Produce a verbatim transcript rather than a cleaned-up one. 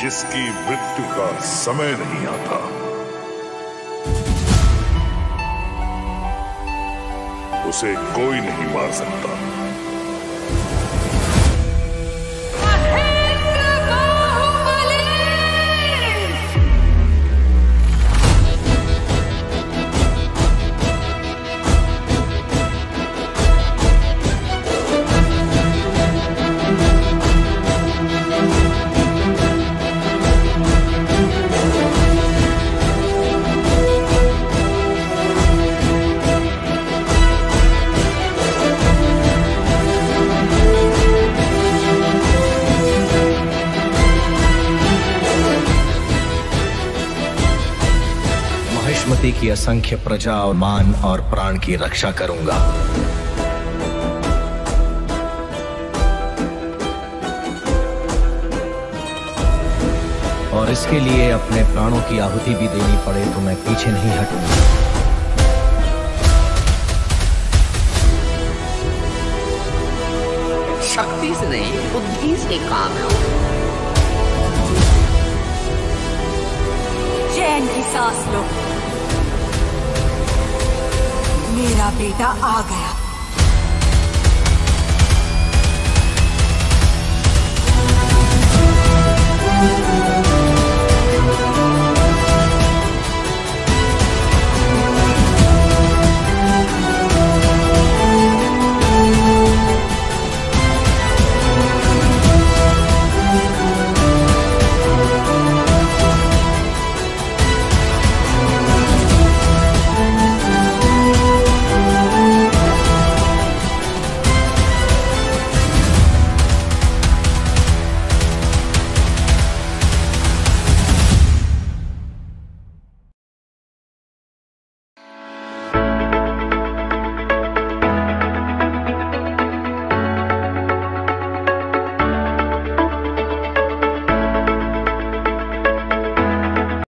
जिसकी मृत्यु का समय नहीं आता, उसे कोई नहीं मार सकता। महिष्मति की असंख्य प्रजा और मान और प्राण की रक्षा करूंगा। और इसके लिए अपने प्राणों की आहुति भी देनी पड़े तो मैं पीछे नहीं हटूंगा। शक्ति से नहीं, बुद्धि से काम लो। चैन की सांस लो, मेरा बेटा आ गया।